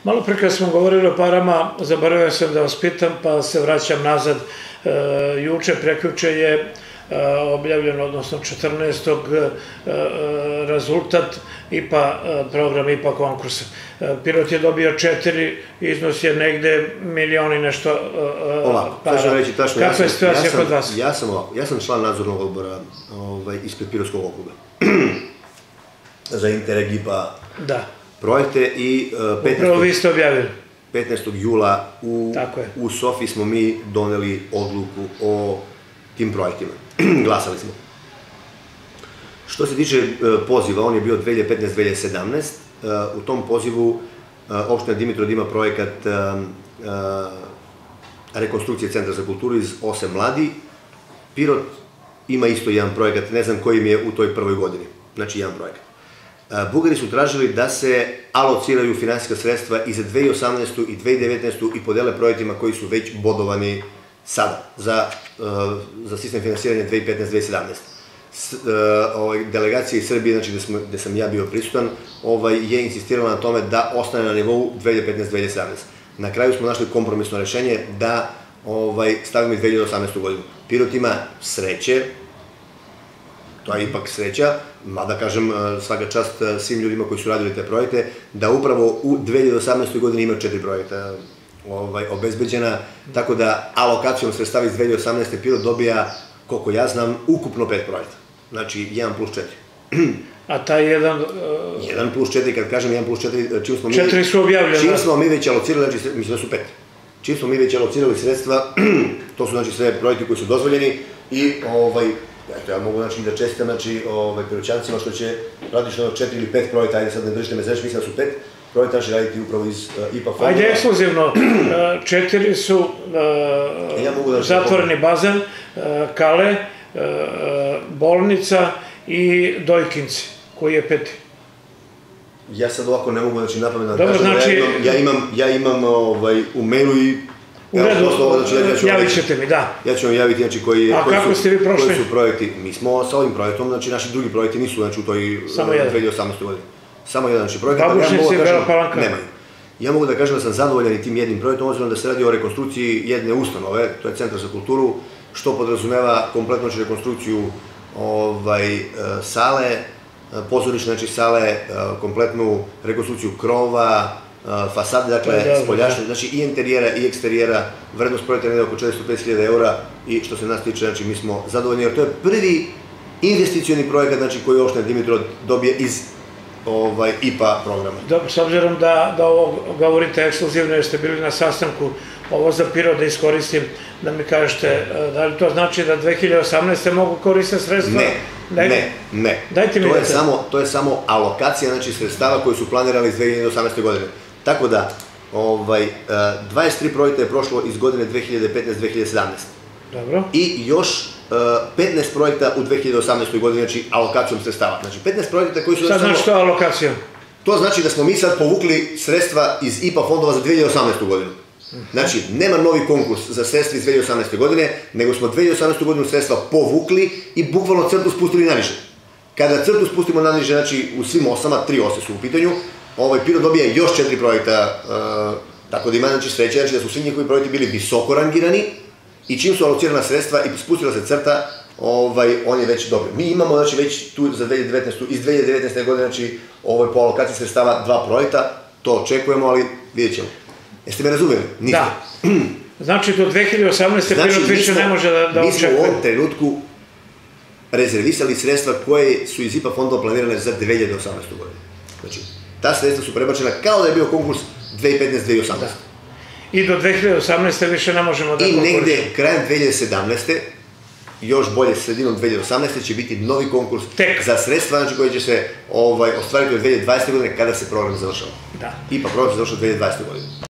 Malo pre kad smo govorili o parama, zaboravio sam da vas pitam, pa se vraćam nazad. Juče, prekjuče je objavljen, odnosno 14. rezultat IPA programa, IPA konkursa. Pirot je dobio 4, iznos je negde milion i nešto para. Kakva je situacija kod vas? Ja sam član nadzornog odbora ispred Pirotskog okruga za Interreg IPA projekte i upravo vi ste objavili. 15. jula u Sofiji smo mi doneli odluku o tim projektima. Glasali smo. Što se tiče poziva, on je bio 2015-2017. U tom pozivu opština Dimitrov ima projekat rekonstrukcije Centra za kulturu iz 8 mladi. Pirot ima isto jedan projekat, ne znam koji im je u toj prvoj godini. Znači jedan projekat. Bugari su tražili da se alociraju finansijska sredstva i za 2018. i 2019. i podele projektima koji su već bodovani sada za sistem finansiranja 2015-2017. Delegacija iz Srbije, znači gde sam ja bio prisutan, je insistirala na tome da ostane na nivou 2015-2017. Na kraju smo našli kompromisno rešenje da stavimo i 2018. godinu. Pirot ima sreće, to je ipak sreća, mada kažem svaka čast svim ljudima koji su radili te projekte, da upravo u 2018. godini ima 4 projekta obezbeđena, tako da alokacijom sredstava iz 2018. Pirot dobija, koliko ja znam, ukupno 5 projekta. Znači 1 plus 4. A taj 1... 1 plus 4, kad kažem 1 plus 4, čim smo mi... 4 su objavljene. Čim smo mi već alocirali, znači mislim da su 5. Čim smo mi već alocirali sredstva, to su znači sve projekti koji su dozvoljeni i ja mogu da čestitam Piroćancima što će praktično 4 ili 5 projekta, ajde sad ne držite me za reč, mislim da su 5 projekta će raditi upravo iz IPA fondova. Ajde ekskluzivno, 4 su zatvoreni bazen, Kale, bolnica i Dojkinci, koji je 5. Ja sad ovako ne mogu napamet da kažem, ja imam u mailu i... U redu, javit ćete mi, da. Ja ću vam javiti koji su projekti. Mi smo sa ovim projektom, znači naši drugi projekti nisu u toj 2018. godini. Samo jedan projekat. Babušnici i Bela Palanka. Nemaju. Ja mogu da kažem da sam zadovoljan i tim jednim projektom, obzirom da se radi o rekonstrukciji jedne ustanove, to je Centar za kulturu, što podrazumeva kompletnu rekonstrukciju sale, pozorišne sale, kompletnu rekonstrukciju krova, fasade, dakle, spoljašnje, znači i interijera i eksterijera, vrednost projekta je oko 450.000 eura i što se nas tiče, znači mi smo zadovoljni, jer to je prvi investicioni projekat, znači koji opština Dimitrov dobije iz IPA programa. Dobro, s obzirom da ovo govorite ekskluzivno jer ste bili na sastanku, ovo za Pirot da iskoristim, da mi kažete, da li to znači da 2018. mogu koristiti sredstva? Ne. Dajte mi to je samo alokacija, znači sredstava koje su planirali iz 2018. godine. Tako da, 23 projekta je prošlo iz godine 2015-2017. Dobro. I još 15 projekta u 2018. godini, znači alokacijom sredstava. Znači 15 projekta koji su... Sad znači što je alokacija? To znači da smo mi sad povukli sredstva iz IPA fondova za 2018. godinu. Znači, nema novi konkurs za sredstva iz 2018. godine, nego smo 2018. godinu sredstva povukli i bukvalno crtu spustili naniže. Kada crtu spustimo naniže, znači u svim osama, 3 ose su u pitanju, Pirot dobije još 4 projekta, tako da ima sreće, znači da su svi njihovi projekti bili visoko rangirani i čim su alocirana sredstva i spustila se crta, on je već dobro. Mi imamo, znači, već tu za 2019. iz 2019. godine, znači, po alokaciji sredstava 2 projekta, to očekujemo, ali vidjet ćemo. Jeste me razumeli? Niste. Da. Znači, do 2018. Pirot više ne može da očekuje. Mi smo u ovom trenutku rezervisali sredstva koje su iz IPA fondova planirane za 2018. godinu. Znači, ta sredstva su prebačena kao da je bio konkurs 2015-2018. I do 2018. više ne možemo da konkursimo. I negde krajem 2017. još bolje sredinom 2018. će biti novi konkurs za sredstva koje će se ostvariti od 2020. godine kada se program završava. IPA program se završava 2020. godine.